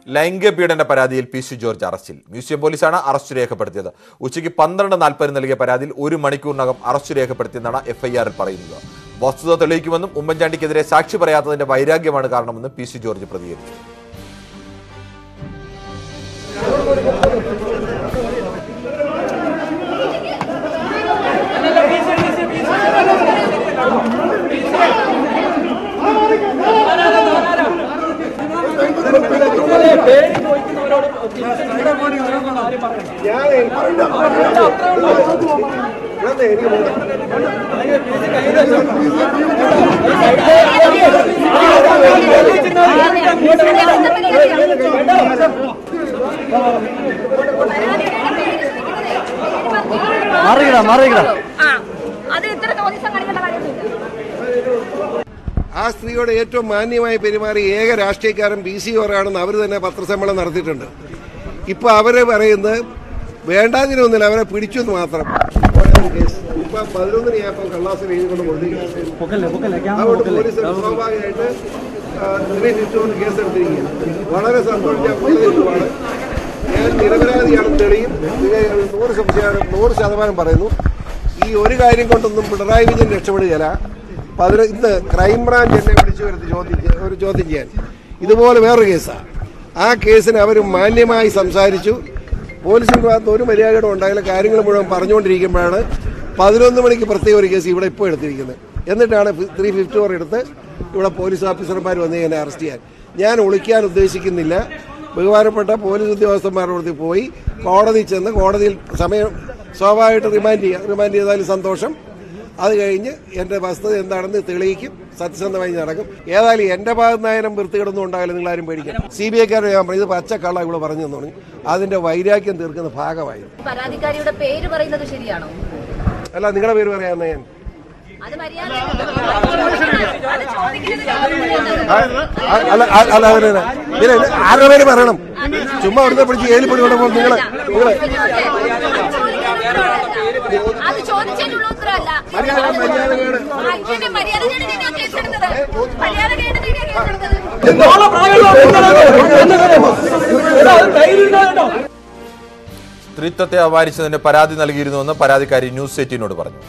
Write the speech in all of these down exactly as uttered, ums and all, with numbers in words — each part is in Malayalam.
ലൈംഗിക പീഡന പരാതിയിൽ പി സി ജോർജ് അറസ്റ്റിൽ. മ്യൂസിയം പോലീസാണ് അറസ്റ്റ് രേഖപ്പെടുത്തിയത്. ഉച്ചയ്ക്ക് പന്ത്രണ്ട് നാൽപ്പതിന് നൽകിയ പരാതിയിൽ ഒരു മണിക്കൂറിനകം അറസ്റ്റ് രേഖപ്പെടുത്തിയെന്നാണ് എഫ്ഐആറിൽ പറയുന്നത്. വസ്തുത തെളിയിക്കുമെന്നും ഉമ്മൻചാണ്ടിക്കെതിരെ സാക്ഷി പറയാത്തതിന്റെ വൈരാഗ്യമാണ് കാരണമെന്നും പി സി ജോർജ് പ്രതികരിച്ചു. ആ സ്ത്രീയോട് ഏറ്റവും മാന്യമായി പെരുമാറി ഏക രാഷ്ട്രീയക്കാരൻ പി സി ഓറാണെന്ന് അവർ തന്നെ പത്രസമ്മേളനം നടത്തിയിട്ടുണ്ട്. ഇപ്പോൾ അവരെ പറയുന്നത് വേണ്ടാതിനൊന്നുമില്ല, അവരെ പിടിച്ചു എന്ന് മാത്രം. ഇപ്പൊ പതിനൊന്നിന് ഞാൻ ഇപ്പം കള്ളാസിൽ എഴുതിക്കൊണ്ട് കൊടുത്തിരിക്കുകയാണ്. അതുകൊണ്ട് പോലീസ് സ്വാഭാവികമായിട്ട് ത്രീ ഫിഫ്റ്റി വൺ കേസ് എടുത്തിരിക്കുകയാണ്. വളരെ സന്തോഷിച്ചാണ്. ഞാൻ നിരപരാധിയാണെന്ന് തെളിയും. നൂറ് ശതമാനം നൂറ് ശതമാനം പറയുന്നു. ഈ ഒരു കാര്യം കൊണ്ടൊന്നും പിണറായി വിജയൻ രക്ഷപ്പെടുകയില്ല. പതിന ഇന്ന് ക്രൈംബ്രാഞ്ച് എന്നെ വിളിച്ചു വരുത്തി ചോദ്യം ഒരു ചോദ്യം ചെയ്യാൻ. ഇതുപോലെ വേറൊരു കേസാണ്. ആ കേസിന് അവർ മാന്യമായി സംസാരിച്ചു. പോലീസിൻ്റെ ഭാഗത്ത് ഒരു മര്യാദയും ഉണ്ടായാലും കാര്യങ്ങൾ മുഴുവൻ പറഞ്ഞുകൊണ്ടിരിക്കുമ്പോഴാണ് പതിനൊന്ന് മണിക്ക് പ്രത്യേക ഒരു കേസ് ഇവിടെ ഇപ്പോൾ എടുത്തിരിക്കുന്നത്. എന്നിട്ടാണ് ത്രീ ഫിഫ്റ്റി ഫോർ എടുത്ത് ഇവിടെ പോലീസ് ഓഫീസർമാർ വന്ന് എന്നെ അറസ്റ്റ് ചെയ്യാൻ. ഞാൻ ഒളിക്കാൻ ഉദ്ദേശിക്കുന്നില്ല. ബഹുമാനപ്പെട്ട പോലീസ് ഉദ്യോഗസ്ഥന്മാരോട് പോയി കോടതി ചെന്ന് കോടതിയിൽ സമയം സ്വാഭാവികമായിട്ട് റിമാൻഡ് ചെയ്യുക. റിമാൻഡ് ചെയ്താലും സന്തോഷം. അത് കഴിഞ്ഞ് എൻ്റെ വസ്തുത എന്താണെന്ന് തെളിയിക്കും. സത്യസന്ധമായി നടക്കും. ഏതായാലും എൻ്റെ ഭാഗത്ത് നിന്നായാലും വൃത്തികേടൊന്നും ഉണ്ടായാലും നിങ്ങളാരും പേടിക്കണം. സി ബി ഐക്കാരുടെ ഞാൻ പറഞ്ഞു ഇത് പച്ചക്കള്ള ഇവിടെ പറഞ്ഞു തന്നു. അതിന്റെ വൈരാഗ്യം തീർക്കുന്ന ഭാഗമായി. പരാതിക്കാരിയുടെ പേര് പറയുന്നത് ശരിയാണോ? അല്ല, നിങ്ങളുടെ പേര് പറയാമെന്ന് ഞാൻ അല്ല അല്ല അതിന് ആരുടെ പേര് പറയണം? ചുമ്മാ അവിടുത്തെ പിടിച്ച് ഏലി പൊടി കൊണ്ടപ്പോൾ നിങ്ങള് നിങ്ങള് സ്ത്രീത്വത്തെ അപമാനിച്ചതിന് പരാതി നൽകിയിരുന്നുവെന്ന് പരാതിക്കാരി ന്യൂസ് എയ്റ്റീനോട് പറഞ്ഞു.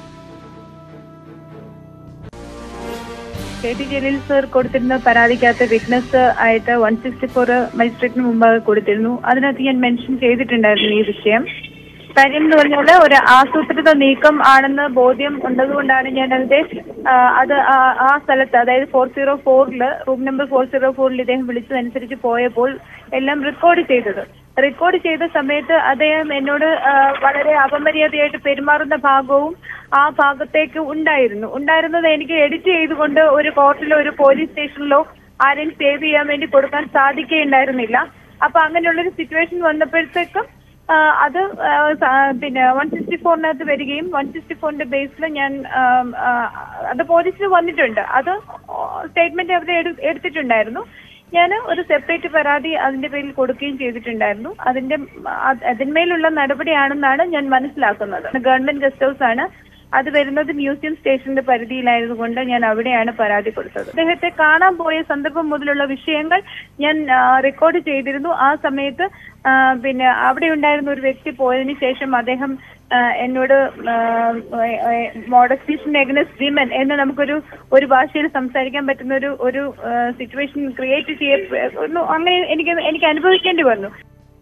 കെ ടി ജലീൽ സർ കൊടുത്തിരുന്ന പരാതിക്കകത്ത് വിറ്റ്നസ് ആയിട്ട് വൺ സിക്സ്റ്റി ഫോർ മജിസ്ട്രേറ്റിന് മുമ്പാകെ കൊടുത്തിരുന്നു. അതിനകത്ത് ഞാൻ മെൻഷൻ ചെയ്തിട്ടുണ്ടായിരുന്നു ഈ വിഷയം. കാര്യം എന്ന് പറഞ്ഞാൽ ഒരു ആസൂത്രിത നീക്കം ആണെന്ന് ബോധ്യം ഉള്ളതുകൊണ്ടാണ് ഞാൻ അതിന്റെ അത് ആ സ്ഥലത്ത്, അതായത് ഫോർ സീറോ ഫോറില് റൂം നമ്പർ ഫോർ സീറോ ഫോറിൽ ഇദ്ദേഹം വിളിച്ചതനുസരിച്ച് പോയപ്പോൾ എല്ലാം റെക്കോർഡ് ചെയ്തത്. റെക്കോർഡ് ചെയ്ത സമയത്ത് അദ്ദേഹം എന്നോട് വളരെ അപമര്യാദയായിട്ട് പെരുമാറുന്ന ഭാഗവും ആ ഭാഗത്തേക്ക് ഉണ്ടായിരുന്നു ഉണ്ടായിരുന്നത് എനിക്ക് എഡിറ്റ് ചെയ്തുകൊണ്ട് ഒരു കോർട്ടിലോ ഒരു പോലീസ് സ്റ്റേഷനിലോ ആരെയും സേവ് ചെയ്യാൻ വേണ്ടി കൊടുക്കാൻ സാധിക്കുകയുണ്ടായിരുന്നില്ല. അപ്പൊ അങ്ങനെയുള്ളൊരു സിറ്റുവേഷൻ വന്നപ്പോഴത്തേക്കും അത് പിന്നെ വൺ സിക്സ്റ്റി ഫോറിനകത്ത് വരികയും വൺ സിക്സ്റ്റി ഫോറിന്റെ ബേസിൽ ഞാൻ അത് പോലീസിൽ വന്നിട്ടുണ്ട്. അത് സ്റ്റേറ്റ്മെന്റ് അവർ എടുത്തിട്ടുണ്ടായിരുന്നു. ഞാൻ ഒരു സെപ്പറേറ്റ് പരാതി അതിന്റെ പേരിൽ കൊടുക്കുകയും ചെയ്തിട്ടുണ്ടായിരുന്നു. അതിന്റെ അതിന്മേലുള്ള നടപടിയാണെന്നാണ് ഞാൻ മനസ്സിലാക്കുന്നത്. ഗവൺമെന്റ് ഗസ്റ്റ് ഹൗസ് ആണ് അത് വരുന്നത്. മ്യൂസിയം സ്റ്റേഷന്റെ പരിധിയിലായതുകൊണ്ട് ഞാൻ അവിടെയാണ് പരാതി കൊടുത്തത്. അദ്ദേഹത്തെ കാണാൻ പോയ സന്ദർഭം മുതലുള്ള വിഷയങ്ങൾ ഞാൻ റെക്കോർഡ് ചെയ്തിരുന്നു. ആ സമയത്ത് പിന്നെ അവിടെ ഉണ്ടായിരുന്ന ഒരു വ്യക്തി പോയതിനു ശേഷം അദ്ദേഹം എന്നോട് മോഡസ്റ്റീഷൻ എഗനസ്റ്റ് വിമൻ എന്ന് നമുക്കൊരു ഒരു ഭാഷയിൽ സംസാരിക്കാൻ പറ്റുന്ന ഒരു ഒരു സിറ്റുവേഷൻ ക്രിയേറ്റ് ചെയ്യപ്പെടുന്നു. അങ്ങനെ എനിക്ക് എനിക്ക് അനുഭവിക്കേണ്ടി വന്നു.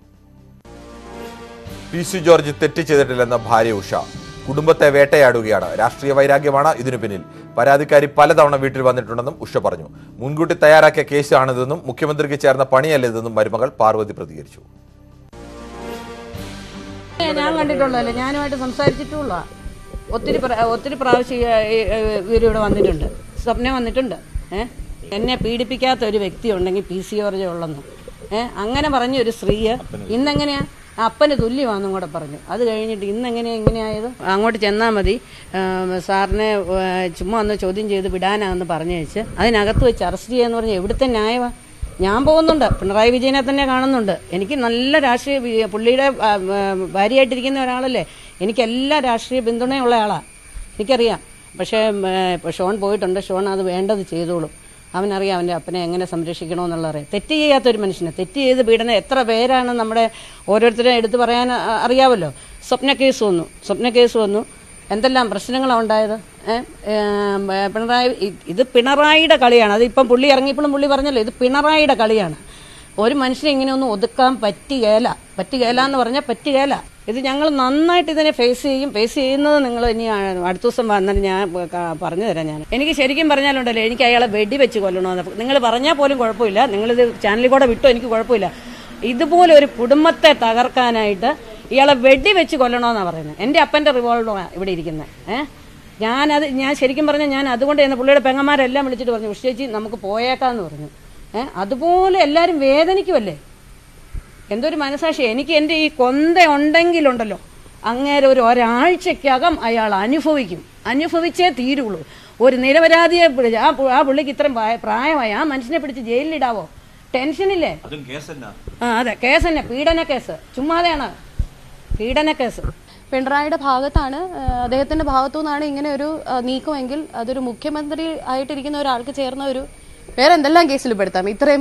പി സി ജോർജ് തെറ്റ് ചെയ്തിട്ടില്ലെന്ന ഭാര്യ ഉഷ കുടുംബത്തെ വേട്ടയാടുകയാണ്. രാഷ്ട്രീയ വൈരാഗ്യമാണ് ഇതിനു പിന്നിൽ. പരാതിക്കാരി പലതവണ വീട്ടിൽ വന്നിട്ടുണ്ടെന്നും ഉഷ പറഞ്ഞു. മുൻകൂട്ടി തയ്യാറാക്കിയ കേസാണിതെന്നും മുഖ്യമന്ത്രിക്ക് ചേർന്ന പണിയല്ലിതെന്നും മരുമകൾ പാർവതി പ്രതികരിച്ചു. ഞാൻ കണ്ടിട്ടുള്ളതല്ലേ, ഞാനുമായിട്ട് സംസാരിച്ചിട്ടുള്ള ഒത്തിരി ഒത്തിരി പ്രാവശ്യം ഇവരിവിടെ വന്നിട്ടുണ്ട്. സ്വപ്നം വന്നിട്ടുണ്ട്. ഏഹ് എന്നെ പീഡിപ്പിക്കാത്ത ഒരു വ്യക്തി ഉണ്ടെങ്കിൽ പി സി ജോർജ് ഉള്ളെന്ന് ഏഹ് അങ്ങനെ പറഞ്ഞ ഒരു സ്ത്രീയെ ഇന്നെങ്ങനെയാ അപ്പന് തുല്യമാണെന്നും കൂടെ പറഞ്ഞു. അത് കഴിഞ്ഞിട്ട് ഇന്നെങ്ങനെയാ ഇങ്ങനെയായത്? അങ്ങോട്ട് ചെന്നാൽ മതി, സാറിനെ ചുമ്മാ ഒന്ന് ചോദ്യം ചെയ്ത് വിടാനാന്ന് പറഞ്ഞയച്ച് അതിനകത്ത് വെച്ച് അറസ്റ്റ് ചെയ്യാന്ന് പറഞ്ഞാൽ എവിടുത്തെ ന്യായമാണ്? ഞാൻ പോകുന്നുണ്ട്, പിണറായി വിജയനെ തന്നെ കാണുന്നുണ്ട്. എനിക്ക് നല്ല രാഷ്ട്രീയ, പുള്ളിയുടെ ഭാര്യയായിട്ടിരിക്കുന്ന ഒരാളല്ലേ, എനിക്ക് എല്ലാ രാഷ്ട്രീയ പിന്തുണയുള്ള ആളാണ്, എനിക്കറിയാം. പക്ഷേ ഇപ്പോൾ ഷോൺ പോയിട്ടുണ്ട്, ഷോൺ അത് വേണ്ടത് ചെയ്തോളും. അവനറിയാം അവൻ്റെ അപ്പനെ എങ്ങനെ സംരക്ഷിക്കണമെന്നുള്ളതറിയാം. തെറ്റ് ചെയ്യാത്തൊരു മനുഷ്യനെ, തെറ്റ് ചെയ്ത് പീഡനം എത്ര പേരാണ് നമ്മുടെ ഓരോരുത്തരും എടുത്ത് പറയാൻ അറിയാമല്ലോ. സ്വപ്ന കേസ് വന്നു, സ്വപ്ന കേസ് വന്നു, എന്തെല്ലാം പ്രശ്നങ്ങളാണ് ഉണ്ടായത്. പിണറായി, ഇത് പിണറായിയുടെ കളിയാണ്. അതിപ്പം പുള്ളി ഇറങ്ങിയപ്പോഴും പുള്ളി പറഞ്ഞല്ലോ, ഇത് പിണറായിയുടെ കളിയാണ്. ഒരു മനുഷ്യനെ ഇങ്ങനെയൊന്നും ഒതുക്കാൻ പറ്റുകയില്ല, പറ്റുകയില്ല എന്ന് പറഞ്ഞാൽ പറ്റുകയില്ല. ഇത് ഞങ്ങൾ നന്നായിട്ട് ഇതിനെ ഫേസ് ചെയ്യും. ഫേസ് ചെയ്യുന്നത് നിങ്ങൾ ഇനി അടുത്ത ദിവസം വന്നാൽ ഞാൻ പറഞ്ഞു തരാം. ഞാൻ എനിക്ക് ശരിക്കും പറഞ്ഞാലുണ്ടല്ലോ, എനിക്ക് അയാളെ വെടിവെച്ച് കൊല്ലണമെന്ന് നിങ്ങൾ പറഞ്ഞാൽ പോലും കുഴപ്പമില്ല. നിങ്ങളിത് ചാനലിൽ കൂടെ വിട്ടോ, എനിക്ക് കുഴപ്പമില്ല. ഇതുപോലെ ഒരു കുടുംബത്തെ തകർക്കാനായിട്ട് ഇയാളെ വെടിവെച്ച് കൊല്ലണമെന്നാണ് പറയുന്നത്. എൻ്റെ അപ്പൻ്റെ റിവോൾവറാണ് ഇവിടെ ഇരിക്കുന്നത്. ഏഹ് ഞാനത് ഞാൻ ശരിക്കും പറഞ്ഞാൽ ഞാൻ അതുകൊണ്ട് തന്നെ പുള്ളിയുടെ പെങ്ങന്മാരെല്ലാം വിളിച്ചിട്ട് പറഞ്ഞു, ഉഷേച്ചി നമുക്ക് പോയേക്കാന്ന് പറഞ്ഞു. ഏഹ് അതുപോലെ എല്ലാവരും വേദനിക്കുമല്ലേ. എന്തൊരു മനസാക്ഷി. എനിക്ക് എൻ്റെ ഈ കൊന്ത ഉണ്ടെങ്കിലുണ്ടല്ലോ, അങ്ങേരെ ഒരു ഒരാഴ്ചക്കകം അയാൾ അനുഭവിക്കും, അനുഭവിച്ചേ തീരുള്ളൂ. ഒരു നിരപരാധിയെ പിടിച്ച് ആ ആ പുള്ളിക്ക് ഇത്രയും പ്രായമായി ആ മനുഷ്യനെ പിടിച്ച് ജയിലിലിടാവോ? ടെൻഷനില്ലേ? ആ അതെ, കേസ് തന്നെ, പീഡന കേസ്. ചുമ്മാതെയാണ് പീഡന കേസ്. പിണറായിയുടെ ഭാഗത്താണ്, അദ്ദേഹത്തിന്റെ ഭാഗത്തു നിന്നാണ് ഇങ്ങനെ ഒരു നീക്കമെങ്കിൽ അതൊരു മുഖ്യമന്ത്രി ആയിട്ടിരിക്കുന്ന ഒരാൾക്ക് ചേർന്ന ഒരു വേറെ എന്തെല്ലാം കേസിൽ പെടുത്താം. ഇത്രയും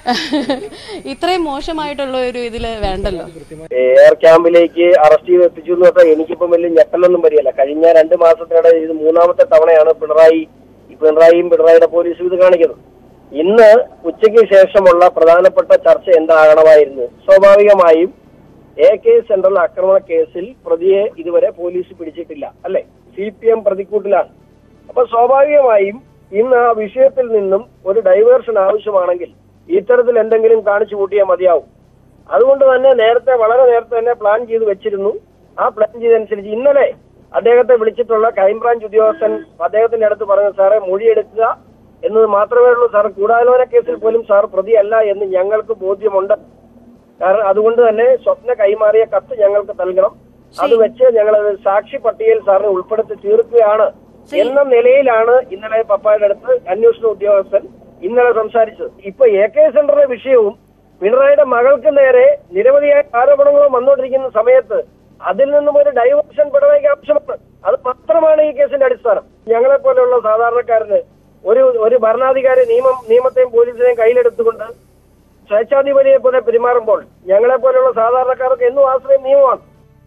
ഇത്രയും മോശമായിട്ടുള്ള ഒരു ഇതില് വേണ്ടല്ലോ. എയർ ക്യാമ്പിലേക്ക് അറസ്റ്റ് ചെയ്ത് എത്തിച്ചു എന്ന് പറഞ്ഞാൽ എനിക്കിപ്പം വലിയ ഞെട്ടലൊന്നും വരികയല്ല. കഴിഞ്ഞ രണ്ട് മാസത്തിനിടെ ഇത് മൂന്നാമത്തെ തവണയാണ് പിണറായി പിണറായിയും പിണറായിയുടെ പോലീസും ഇത് കാണിക്കുന്നത്. ഇന്ന് ഉച്ചയ്ക്ക് ശേഷമുള്ള പ്രധാനപ്പെട്ട ചർച്ച എന്താകണമായിരുന്നു? സ്വാഭാവികമായും എ കെ സെൻട്രൽ ആക്രമണ കേസിൽ പ്രതിയെ ഇതുവരെ പോലീസ് പിടിച്ചിട്ടില്ല, അല്ലെ? സി പി എം പ്രതിക്കൂട്ടിലാണ്. അപ്പൊ സ്വാഭാവികമായും ഇന്ന് ആ വിഷയത്തിൽ നിന്നും ഒരു ഡൈവേർഷൻ ആവശ്യമാണെങ്കിൽ ഇത്തരത്തിൽ എന്തെങ്കിലും കാണിച്ചു കൂട്ടിയാൽ മതിയാവും. അതുകൊണ്ട് തന്നെ നേരത്തെ വളരെ നേരത്തെ തന്നെ പ്ലാൻ ചെയ്ത് വെച്ചിരുന്നു. ആ പ്ലാൻ ചെയ്തനുസരിച്ച് ഇന്നലെ അദ്ദേഹത്തെ വിളിച്ചിട്ടുള്ള ക്രൈംബ്രാഞ്ച് ഉദ്യോഗസ്ഥൻ അദ്ദേഹത്തിന്റെ അടുത്ത് പറഞ്ഞു, സാറെ മൊഴിയെടുക്കുക എന്നത് മാത്രമേ ഉള്ളൂ സാർ, ഗൂഢാലോചന കേസിൽ പോലും സാർ പ്രതിയല്ല എന്ന് ഞങ്ങൾക്ക് ബോധ്യമുണ്ട്. കാരണം അതുകൊണ്ട് തന്നെ സ്വപ്ന കൈമാറിയ കത്ത് ഞങ്ങൾക്ക് നൽകണം, അത് വെച്ച് ഞങ്ങൾ സാക്ഷി പട്ടികയിൽ സാറിനെ ഉൾപ്പെടുത്തി തീർക്കുകയാണ് എന്ന നിലയിലാണ് ഇന്നലെ പപ്പായുടെ അടുത്ത് അന്വേഷണ ഉദ്യോഗസ്ഥൻ ഇന്നലെ സംസാരിച്ചത്. ഇപ്പൊ എ കെ സെന്ററിന്റെ വിഷയവും പിണറായിയുടെ മകൾക്ക് നേരെ നിരവധിയായ ആരോപണങ്ങളും വന്നുകൊണ്ടിരിക്കുന്ന സമയത്ത് അതിൽ നിന്നും ഒരു ഡൈവേർഷൻ പിണറായിക്ക് ആവശ്യമാണ്. അത് മാത്രമാണ് ഈ കേസിന്റെ അടിസ്ഥാനം. ഞങ്ങളെ പോലെയുള്ള സാധാരണക്കാരന് ഒരു ഒരു ഭരണാധികാരി നിയമം നിയമത്തെയും പോലീസിനെയും കയ്യിലെടുത്തുകൊണ്ട് സ്വേച്ഛാധിപതിയെ പോലെ പെരുമാറുമ്പോൾ ഞങ്ങളെ പോലെയുള്ള സാധാരണക്കാർക്ക് എന്നും ആശ്രയം നിയമമാണ്.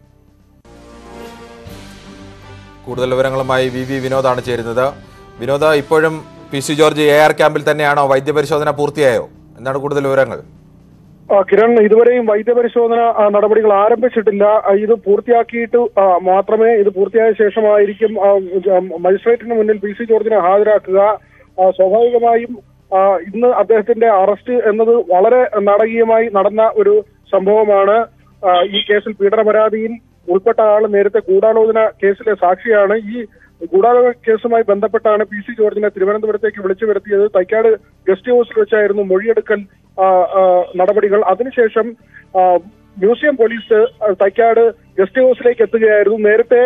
കൂടുതൽ വിവരങ്ങളുമായി വി വി വിനോദാണ് ചേരുന്നത്. വിനോദ, ഇപ്പോഴും P C George A R ക്യാമ്പിൽ തന്നെയാണോ? വൈദ്യപരിശോധന പൂർത്തിയായോ? എന്താണ് കൂടുതൽ വിവരങ്ങൾ? കിരൺ, ഇതുവരെയും വൈദ്യപരിശോധന നടപടികൾ ആരംഭിച്ചിട്ടില്ല. ഇത് പൂർത്തിയാക്കിയിട്ട് മാത്രമേ ഇത് പൂർത്തിയായ ശേഷമായിരിക്കും മജിസ്ട്രേറ്റിന് മുന്നിൽ പി സി ജോർജിനെ ഹാജരാക്കുക. സ്വാഭാവികമായും ഇന്ന് അദ്ദേഹത്തിന്റെ അറസ്റ്റ് എന്നത് വളരെ നാടകീയമായി നടന്ന ഒരു സംഭവമാണ്. ഈ കേസിൽ പീഡന പരാതിയിൽ ഉൾപ്പെട്ട ആൾ നേരത്തെ ഗൂഢാലോചന കേസിലെ സാക്ഷിയാണ്. ഈ ഗൂഢാലോചന കേസുമായി ബന്ധപ്പെട്ടാണ് പി സി ജോർജിനെ തിരുവനന്തപുരത്തേക്ക് വിളിച്ചു വരുത്തിയത്. തൈക്കാട് ഗസ്റ്റ് ഹൗസിൽ വെച്ചായിരുന്നു മൊഴിയെടുക്കൽ നടപടികൾ. അതിനുശേഷം മ്യൂസിയം പോലീസ് തൈക്കാട് ഗസ്റ്റ് ഹൗസിലേക്ക് എത്തുകയായിരുന്നു. നേരത്തെ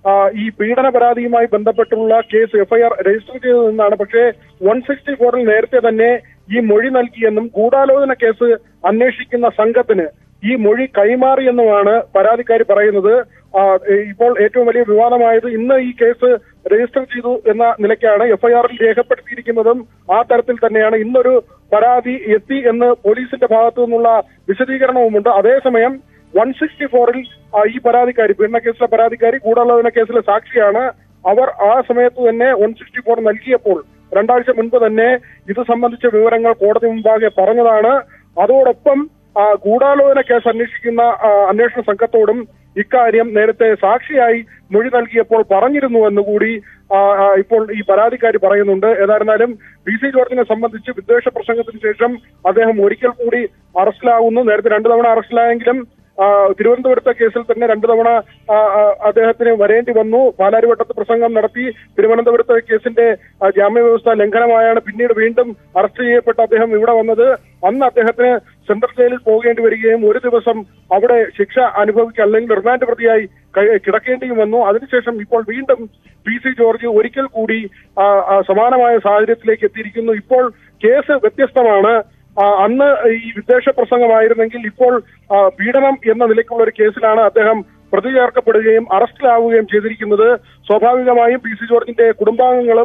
ഈ പീഡന പരാതിയുമായി ബന്ധപ്പെട്ടുള്ള കേസ് എഫ്ഐആർ രജിസ്റ്റർ ചെയ്തു നിന്നാണ്. പക്ഷേ വൺ സിക്സ്റ്റി ഫോറിൽ നേരത്തെ തന്നെ ഈ മൊഴി നൽകിയെന്നും ഗൂഢാലോചന കേസ് അന്വേഷിക്കുന്ന സംഘത്തിന് ഈ മൊഴി കൈമാറിയെന്നുമാണ് പരാതിക്കാരി പറയുന്നത്. ഇപ്പോൾ ഏറ്റവും വലിയ വിവാദമായത് ഇന്ന് ഈ കേസ് രജിസ്റ്റർ ചെയ്തു എന്ന നിലയ്ക്കാണ് എഫ്ഐആറിൽ രേഖപ്പെടുത്തിയിരിക്കുന്നതും ആ തരത്തിൽ തന്നെയാണ്. ഇന്നൊരു പരാതി എത്തി എന്ന് പോലീസിന്റെ ഭാഗത്തു നിന്നുള്ള വിശദീകരണവുമുണ്ട്. അതേസമയം വൺ സിക്സ്റ്റി ഫോറിൽ ഈ പരാതിക്കാരി, പീഡന കേസിലെ പരാതിക്കാരി ഗൂഢാലോചന കേസിലെ സാക്ഷിയാണ്. അവർ ആ സമയത്ത് തന്നെ വൺ സിക്സ്റ്റി ഫോർ നൽകിയപ്പോൾ രണ്ടാഴ്ച മുൻപ് തന്നെ ഇത് സംബന്ധിച്ച വിവരങ്ങൾ കോടതി മുമ്പാകെ പറഞ്ഞതാണ്. അതോടൊപ്പം ഗൂഢാലോചന കേസ് അന്വേഷിക്കുന്ന അന്വേഷണ സംഘത്തോടും ഇക്കാര്യം നേരത്തെ സാക്ഷിയായി മൊഴി നൽകിയപ്പോൾ പറഞ്ഞിരുന്നു എന്നുകൂടി ഇപ്പോൾ ഈ പരാതിക്കാരി പറയുന്നുണ്ട്. ഏതായിരുന്നാലും പി സി ജോർജിനെ സംബന്ധിച്ച് വിദ്വേഷ പ്രസംഗത്തിന് ശേഷം അദ്ദേഹം ഒരിക്കൽ കൂടി അറസ്റ്റിലാവുന്നു. നേരത്തെ രണ്ടു തവണ അറസ്റ്റിലായെങ്കിലും തിരുവനന്തപുരത്തെ കേസിൽ തന്നെ രണ്ടു തവണ അദ്ദേഹത്തിന് വരേണ്ടി വന്നു. പാലാരിവട്ടത്ത് പ്രസംഗം നടത്തി തിരുവനന്തപുരത്തെ കേസിന്റെ ജാമ്യ വ്യവസ്ഥ ലംഘനമായാണ് പിന്നീട് വീണ്ടും അറസ്റ്റ് ചെയ്യപ്പെട്ട അദ്ദേഹം ഇവിടെ വന്നത്. അന്ന് അദ്ദേഹത്തിന് സെൻട്രൽ ജയിലിൽ പോകേണ്ടി വരികയും ഒരു ദിവസം അവിടെ ശിക്ഷ അനുഭവിക്കുക അല്ലെങ്കിൽ റിമാൻഡ് പ്രതിയായി കിടക്കേണ്ടിയും വന്നു. അതിനുശേഷം ഇപ്പോൾ വീണ്ടും പി സി ജോർജ് ഒരിക്കൽ കൂടി സമാനമായ സാഹചര്യത്തിലേക്ക് എത്തിയിരിക്കുന്നു. ഇപ്പോൾ കേസ് വ്യത്യസ്തമാണ്. അന്ന് ഈ വിദ്വേഷ പ്രസംഗമായിരുന്നെങ്കിൽ ഇപ്പോൾ പീഡനം എന്ന നിലയ്ക്കുള്ള ഒരു കേസിലാണ് അദ്ദേഹം പ്രതി ചേർക്കപ്പെടുകയും അറസ്റ്റിലാവുകയും ചെയ്തിരിക്കുന്നത്. സ്വാഭാവികമായും പി സി ജോർജിന്റെ കുടുംബാംഗങ്ങളും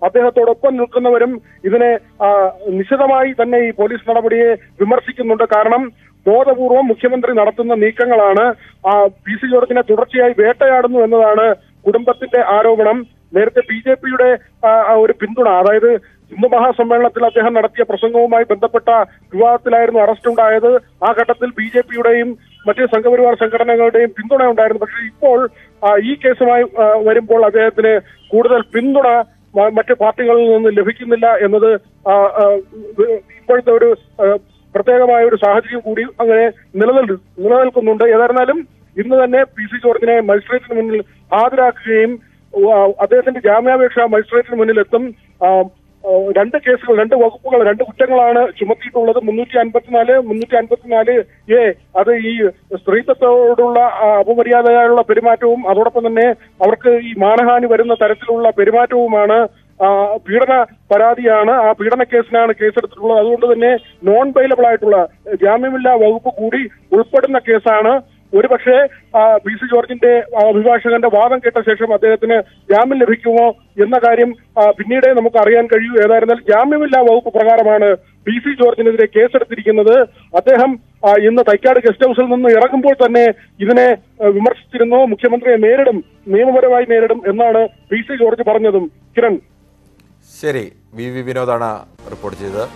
അദ്ദേഹത്തോടൊപ്പം നിൽക്കുന്നവരും ഇതിനെ നിശിതമായി തന്നെ ഈ പോലീസ് നടപടിയെ വിമർശിക്കുന്നുണ്ട്. കാരണം ബോധപൂർവം മുഖ്യമന്ത്രി നടത്തുന്ന നീക്കങ്ങളാണ്. പി സി ജോർജിനെ തുടർച്ചയായി വേട്ടയാടുന്നു എന്നതാണ് കുടുംബത്തിന്റെ ആരോപണം. നേരത്തെ ബി ജെ പിയുടെ ഒരു പിന്തുണ, അതായത് ഹിന്ദു മഹാസമ്മേളനത്തിൽ അദ്ദേഹം നടത്തിയ പ്രസംഗവുമായി ബന്ധപ്പെട്ട വിവാദത്തിലായിരുന്നു അറസ്റ്റ് ഉണ്ടായത്. ആ ഘട്ടത്തിൽ ബി ജെ പിയുടെയും മറ്റ് സംഘപരിവാർ സംഘടനകളുടെയും പിന്തുണ ഉണ്ടായിരുന്നു. പക്ഷേ ഇപ്പോൾ ഈ കേസുമായി വരുമ്പോൾ അദ്ദേഹത്തിന് കൂടുതൽ പിന്തുണ മറ്റ് പാർട്ടികളിൽ നിന്ന് ലഭിക്കുന്നില്ല എന്നത് ഇപ്പോഴത്തെ ഒരു പ്രത്യേകമായ ഒരു സാഹചര്യം കൂടി അങ്ങനെ നിലനിൽ നിലനിൽക്കുന്നുണ്ട്. ഏതായിരുന്നാലും ഇന്ന് തന്നെ പി സി ജോർജിനെ മജിസ്ട്രേറ്റിന് മുന്നിൽ ഹാജരാക്കുകയും അദ്ദേഹത്തിന്റെ ജാമ്യാപേക്ഷ മജിസ്ട്രേറ്റിന് മുന്നിലെത്തും. രണ്ട് കേസുകൾ, രണ്ട് വകുപ്പുകൾ, രണ്ട് കുറ്റങ്ങളാണ് ചുമത്തിയിട്ടുള്ളത്. മുന്നൂറ്റി അൻപത്തിനാല് മുന്നൂറ്റി അൻപത്തിനാല് എ അത് ഈ സ്ത്രീത്വത്തോടുള്ള അപമര്യാദയായുള്ള പെരുമാറ്റവും അതോടൊപ്പം തന്നെ അവർക്ക് ഈ മാനഹാനി വരുന്ന തരത്തിലുള്ള പെരുമാറ്റവുമാണ്. പീഡന പരാതിയാണ്. ആ പീഡന കേസിനാണ് കേസെടുത്തിട്ടുള്ളത്. അതുകൊണ്ട് തന്നെ നോൺ ബെയിലബിൾ ആയിട്ടുള്ള ജാമ്യമില്ലാ വകുപ്പ് കൂടി ഉൾപ്പെടുന്ന കേസാണ്. ഒരുപക്ഷെ പി സി ജോർജിന്റെ അഭിഭാഷകന്റെ വാദം കേട്ട ശേഷം അദ്ദേഹത്തിന് ജാമ്യം ലഭിക്കുമോ എന്ന കാര്യം പിന്നീടേ നമുക്ക് അറിയാൻ കഴിയൂ. ഏതായിരുന്നാലും ജാമ്യമില്ലാ വകുപ്പ് പ്രകാരമാണ് പി സി ജോർജിനെതിരെ കേസെടുത്തിരിക്കുന്നത്. അദ്ദേഹം ഇന്ന് തൈക്കാട് ഗസ്റ്റ് ഹൌസിൽ നിന്ന് ഇറങ്ങുമ്പോൾ തന്നെ ഇതിനെ വിമർശിച്ചിരുന്നു. മുഖ്യമന്ത്രിയെ നേരിടും, നിയമപരമായി നേരിടും എന്നാണ് പി സി ജോർജ് പറഞ്ഞതും. കിരൺ, ശരി. വി വി വിനോദാണ് റിപ്പോർട്ട് ചെയ്തത്.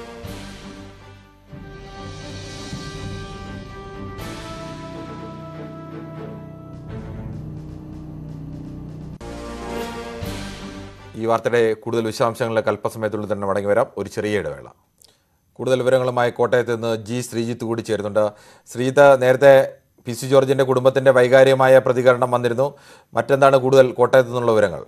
ഈ വാർത്തയുടെ കൂടുതൽ വിശദാംശങ്ങളിലേക്ക് അല്പസമയത്തുള്ളിൽ തന്നെ മടങ്ങി വരാം. ഒരു ചെറിയ ഇടവേള. കൂടുതൽ വിവരങ്ങളുമായി കോട്ടയത്ത് നിന്ന് ജി ശ്രീജിത്ത് കൂടി ചേരുന്നുണ്ട്. ശ്രീജിത്ത്, നേരത്തെ പി സി ജോർജിന്റെ കുടുംബത്തിന്റെ വൈകാരികമായ പ്രതികരണം വന്നിരുന്നു. മറ്റെന്താണ് കൂടുതൽ കോട്ടയത്ത് നിന്നുള്ള വിവരങ്ങൾ?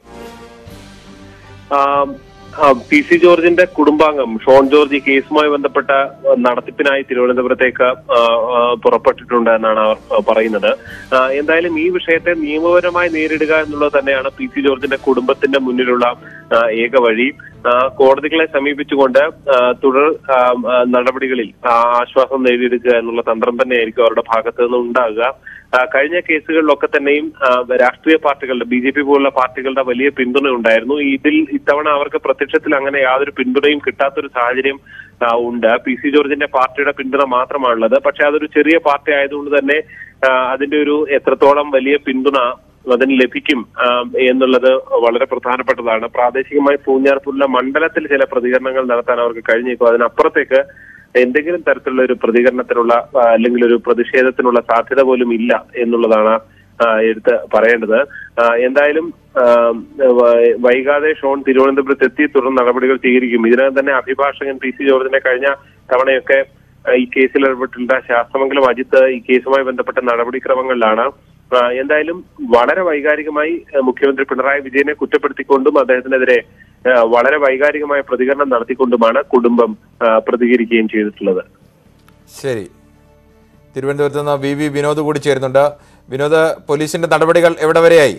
പി സി ജോർജിന്റെ കുടുംബാംഗം ഷോൺ ജോർജ് ഈ കേസുമായി ബന്ധപ്പെട്ട നടത്തിപ്പിനായി തിരുവനന്തപുരത്തേക്ക് പുറപ്പെട്ടിട്ടുണ്ട് എന്നാണ് അവർ പറയുന്നത്. എന്തായാലും ഈ വിഷയത്തെ നിയമപരമായി നേരിടുക എന്നുള്ളത് തന്നെയാണ് പി സി ജോർജിന്റെ കുടുംബത്തിന്റെ മുന്നിലുള്ള ഏക വഴി. കോടതികളെ സമീപിച്ചുകൊണ്ട് തുടർ നടപടികളിൽ ആശ്വാസം നേടിയെടുക്കുക എന്നുള്ള തന്ത്രം തന്നെയായിരിക്കും അവരുടെ ഭാഗത്ത് നിന്ന് ഉണ്ടാകുക. കഴിഞ്ഞ കേസുകളിലൊക്കെ തന്നെയും രാഷ്ട്രീയ പാർട്ടികളുടെ, ബി ജെ പി പോലുള്ള പാർട്ടികളുടെ വലിയ പിന്തുണ ഉണ്ടായിരുന്നു. ഇതിൽ ഇത്തവണ അവർക്ക് പ്രത്യക്ഷത്തിൽ അങ്ങനെ യാതൊരു പിന്തുണയും കിട്ടാത്തൊരു സാഹചര്യം ഉണ്ട്. പി സി ജോർജിന്റെ പാർട്ടിയുടെ പിന്തുണ മാത്രമാണുള്ളത്. പക്ഷെ അതൊരു ചെറിയ പാർട്ടി ആയതുകൊണ്ട് തന്നെ അതിന്റെ ഒരു എത്രത്തോളം വലിയ പിന്തുണ അതിന് ലഭിക്കും എന്നുള്ളത് വളരെ പ്രധാനപ്പെട്ടതാണ്. പ്രാദേശികമായി പൂഞ്ഞാർപൂരിലെ മണ്ഡലത്തിൽ ചില പ്രതികരണങ്ങൾ നടത്താൻ അവർക്ക് കഴിഞ്ഞേക്കും. അതിനപ്പുറത്തേക്ക് എന്തെങ്കിലും തരത്തിലുള്ള ഒരു പ്രതികരണത്തിനുള്ള അല്ലെങ്കിൽ ഒരു പ്രതിഷേധത്തിനുള്ള സാധ്യത പോലും ഇല്ല എന്നുള്ളതാണ് എടുത്ത് പറയേണ്ടത്. എന്തായാലും വൈകാതെ ഷോൺ തിരുവനന്തപുരത്ത് എത്തി തുടർ നടപടികൾ സ്വീകരിക്കും. ഇതിനകം തന്നെ അഭിഭാഷകൻ പി സി ജോർജിനെ കഴിഞ്ഞ തവണയൊക്കെ ഈ കേസിൽ ഇടപെട്ടിട്ടുള്ള ശാസ്ത്രമംഗലം അജിത്ത് ഈ കേസുമായി ബന്ധപ്പെട്ട നടപടിക്രമങ്ങളിലാണ്. എന്തായാലും വളരെ വൈകാരികമായി മുഖ്യമന്ത്രി പിണറായി വിജയനെ കുറ്റപ്പെടുത്തിക്കൊണ്ടും അദ്ദേഹത്തിനെതിരെ വളരെ വൈകാരികമായ പ്രതികരണം നടത്തിക്കൊണ്ടുമാണ് കുടുംബം പ്രതികരിക്കുകയും ചെയ്തിട്ടുള്ളത്. ശരി. തിരുവനന്തപുരത്ത് നിന്ന് വി വി വിനോദ് കൂടി ചേരുന്നുണ്ട്. വിനോദ്, പോലീസിന്റെ നടപടികൾ എവിടെ വരെയായി?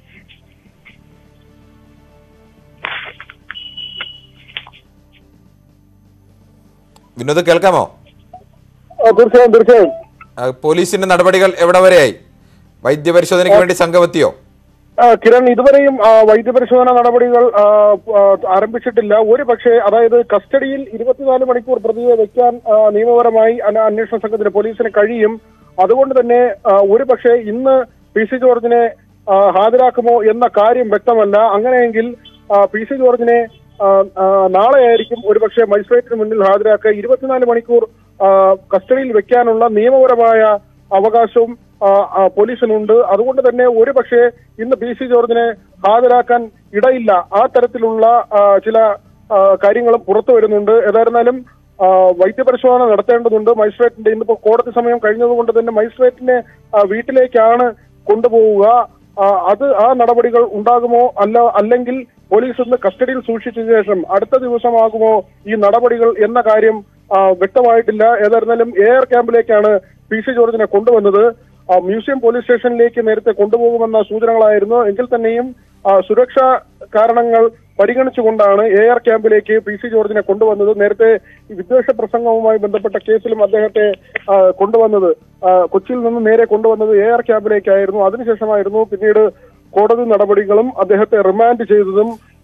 വിനോദ്, കേൾക്കാമോ? തീർച്ചയായും തീർച്ചയായും പോലീസിന്റെ നടപടികൾ എവിടെ വരെയായി? വൈദ്യപരിശോധനയ്ക്ക് വേണ്ടി സംഘമെത്തിയോ? കിരൺ, ഇതുവരെയും വൈദ്യപരിശോധന നടപടികൾ ആരംഭിച്ചിട്ടില്ല. ഒരു പക്ഷേ, അതായത് കസ്റ്റഡിയിൽ ഇരുപത്തിനാല് മണിക്കൂർ പ്രതിയെ വെക്കാൻ നിയമപരമായി അന്വേഷണ സംഘത്തിന് പോലീസിന് കഴിയും. അതുകൊണ്ട് തന്നെ ഒരു പക്ഷേ ഇന്ന് പി സി ജോർജിനെ ഹാജരാക്കുമോ എന്ന കാര്യം വ്യക്തമല്ല. അങ്ങനെയെങ്കിൽ പി സി ജോർജിനെ നാളെയായിരിക്കും ഒരുപക്ഷെ മജിസ്ട്രേറ്റിന് മുന്നിൽ ഹാജരാക്കുക. ഇരുപത്തിനാല് മണിക്കൂർ കസ്റ്റഡിയിൽ വെക്കാനുള്ള നിയമപരമായ അവകാശവും പോലീസിനുണ്ട്. അതുകൊണ്ട് തന്നെ ഒരു പക്ഷേ ഇന്ന് പി സി ജോർജിനെ ഹാജരാക്കാൻ ഇടയില്ല. ആ തരത്തിലുള്ള ചില കാര്യങ്ങളും പുറത്തു വരുന്നുണ്ട്. ഏതായിരുന്നാലും വൈദ്യപരിശോധന നടത്തേണ്ടതുണ്ട്. മജിസ്ട്രേറ്റിന്റെ ഇന്നിപ്പോ കോടതി സമയം കഴിഞ്ഞതുകൊണ്ട് തന്നെ മജിസ്ട്രേറ്റിനെ വീട്ടിലേക്കാണ് കൊണ്ടുപോവുക. അത് ആ നടപടികൾ ഉണ്ടാകുമോ അല്ല അല്ലെങ്കിൽ പോലീസ് ഇന്ന് കസ്റ്റഡിയിൽ സൂക്ഷിച്ച ശേഷം അടുത്ത ദിവസമാകുമോ ഈ നടപടികൾ എന്ന കാര്യം വ്യക്തമായിട്ടില്ല. ഏതായിരുന്നാലും എയർ ക്യാമ്പിലേക്കാണ് പി സി ജോർജിനെ കൊണ്ടുവന്നത്. മ്യൂസിയം പോലീസ് സ്റ്റേഷനിലേക്ക് നേരത്തെ കൊണ്ടുപോകുമെന്ന സൂചനകളായിരുന്നു. എങ്കിൽ തന്നെയും സുരക്ഷാ കാരണങ്ങൾ പരിഗണിച്ചുകൊണ്ടാണ് എയർ ക്യാമ്പിലേക്ക് പി സി ജോർജിനെ കൊണ്ടുവന്നത്. നേരത്തെ വിദ്വേഷ പ്രസംഗവുമായി ബന്ധപ്പെട്ട കേസിലും അദ്ദേഹത്തെ കൊണ്ടുവന്നത് കൊച്ചിയിൽ നിന്ന് നേരെ കൊണ്ടുവന്നത് എയർ ക്യാമ്പിലേക്കായിരുന്നു. അതിനുശേഷമായിരുന്നു പിന്നീട് കോടതി നടപടികളും അദ്ദേഹത്തെ റിമാൻഡ് ചെയ്തതും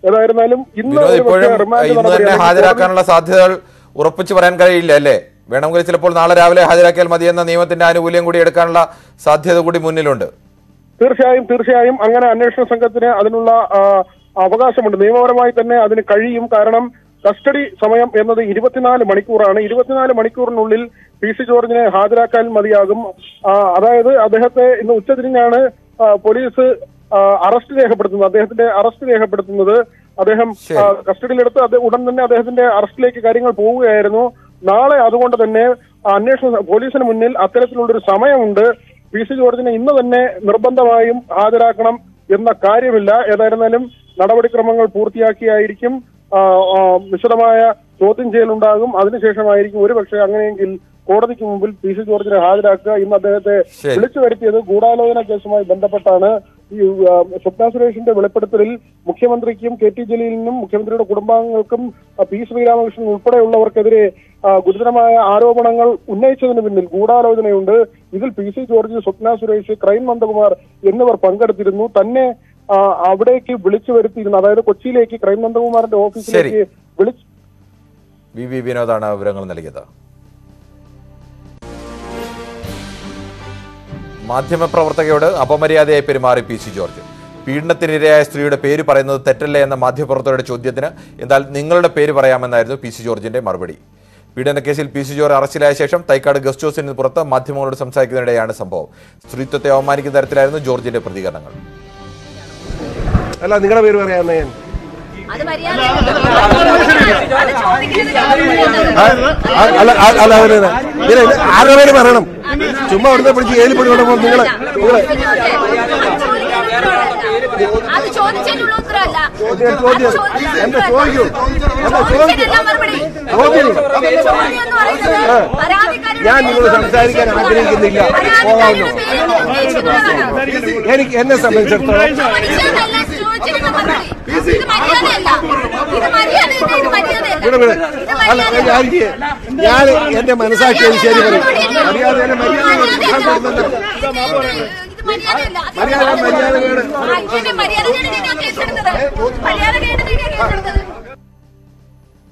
ഏതായിരുന്നാലും ഇന്ന് ഇപ്പോഴും ഇന്ന് തന്നെ ഹാജരാക്കാനുള്ള സാധ്യതകൾ ഉറപ്പിച്ചു പറയാൻ കഴിയില്ല അല്ലേ? വേണമെങ്കിൽ ചിലപ്പോൾ നാളെ രാവിലെ ഹാജരാക്കിയാൽ മതിയെന്ന നിയമത്തിന്റെ ആനുകൂല്യം കൂടി എടുക്കാനുള്ള സാധ്യത കൂടി മുന്നിലുണ്ട്. തീർച്ചയായും തീർച്ചയായും അങ്ങനെ അന്വേഷണ സംഘത്തിന് അതിനുള്ള അവകാശമുണ്ട്. നിയമപരമായി തന്നെ അതിന് കഴിയും. കാരണം കസ്റ്റഡി സമയം എന്നത് ഇരുപത്തിനാല് മണിക്കൂറാണ്. ഇരുപത്തിനാല് മണിക്കൂറിനുള്ളിൽ പി സി ജോർജിനെ ഹാജരാക്കാൻ മതിയാകും. അതായത് അദ്ദേഹത്തെ ഇന്ന് ഉച്ചതിരിഞ്ഞാണ് പോലീസ് അറസ്റ്റ് രേഖപ്പെടുത്തുന്നത്. അദ്ദേഹത്തിന്റെ അറസ്റ്റ് രേഖപ്പെടുത്തുന്നത് അദ്ദേഹം കസ്റ്റഡിയിലെടുത്ത് ഉടൻ തന്നെ അദ്ദേഹത്തിന്റെ അറസ്റ്റിലേക്ക് കാര്യങ്ങൾ പോവുകയായിരുന്നു. നാളെ അതുകൊണ്ട് തന്നെ അന്വേഷണ പോലീസിന് മുന്നിൽ അത്തരത്തിലുള്ളൊരു സമയമുണ്ട്. പി സി ജോർജിനെ ഇന്ന് തന്നെ നിർബന്ധമായും ഹാജരാക്കണം എന്ന കാര്യമില്ല. ഏതായിരുന്നാലും നടപടിക്രമങ്ങൾ പൂർത്തിയാക്കിയായിരിക്കും വിശദമായ ചോദ്യം ചെയ്യലുണ്ടാകും. അതിനുശേഷമായിരിക്കും ഒരുപക്ഷെ അങ്ങനെയെങ്കിൽ കോടതിക്ക് മുമ്പിൽ പി സി ജോർജിനെ ഹാജരാക്കുക. ഇന്ന് അദ്ദേഹത്തെ വിളിച്ചു വരുത്തിയത് ഗൂഢാലോചന കേസുമായി ബന്ധപ്പെട്ടാണ്. ഈ സ്വപ്ന സുരേഷിന്റെ വെളിപ്പെടുത്തലിൽ മുഖ്യമന്ത്രിക്കും കെ ടി ജലീലിനും മുഖ്യമന്ത്രിയുടെ കുടുംബാംഗങ്ങൾക്കും പി ശ്രീരാമകൃഷ്ണൻ ഉൾപ്പെടെയുള്ളവർക്കെതിരെ ഗുരുതരമായ ആരോപണങ്ങൾ ഉന്നയിച്ചതിന് പിന്നിൽ ഗൂഢാലോചനയുണ്ട്. ഇതിൽ P C George, Swapna Suresh, crime Nandakumar എന്നിവർ പങ്കെടുത്തിരുന്നു. തന്നെ അവിടേക്ക് വിളിച്ചു വരുത്തിയിരുന്നു. അതായത് കൊച്ചിയിലേക്ക് ക്രൈം നന്ദകുമാറിന്റെ ഓഫീസിലേക്ക് വിളിച്ചു. വി വി വിനോദാണ് വിവരങ്ങൾ നൽകിയത്. മാധ്യമപ്രവർത്തകയോട് അപമര്യാദയായി പെരുമാറി പി സി ജോർജ്. പീഡനത്തിനിരയായ സ്ത്രീയുടെ പേര് പറയുന്നത് തെറ്റല്ലേ എന്ന മാധ്യമപ്രവർത്തകരുടെ ചോദ്യത്തിന് എന്നാൽ നിങ്ങളുടെ പേര് പറയാമെന്നായിരുന്നു പി സി ജോർജിന്റെ മറുപടി. പീഡനക്കേസിൽ പി സി ജോർജ് അറസ്റ്റിലായ ശേഷം തൈക്കാട് ഗസ്റ്റ് ഹൌസിന് പുറത്ത് മാധ്യമങ്ങളോട് സംസാരിക്കുന്നതിനിടെയാണ് സംഭവം. സ്ത്രീത്വത്തെ അവമാനിക്കുന്ന തരത്തിലായിരുന്നു ജോർജിന്റെ പ്രതികരണങ്ങൾ. അല്ല, നിങ്ങളുടെ പേര് പറയാമെന്ന് ഞാൻ ആരുടെ പേര് പറയണം? ചുമ്മാ അവിടുന്ന് പിടിച്ച് ഏലി പൊടി കൊണ്ടപ്പോൾ നിങ്ങള് എന്റെ ചോദിക്കൂ എന്റെ ചോദിക്കൂ ഞാൻ നിങ്ങളോട് സംസാരിക്കാൻ ആഗ്രഹിക്കുന്നില്ല. പോകാവുന്നു. എനിക്ക് എന്നെ സംബന്ധിച്ചിടത്തോളം ഞാൻ എന്റെ മനസ്സാക്ഷി ശരി പറയും. മര്യാദ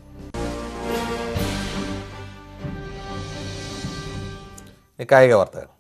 കായിക വാർത്തകൾ.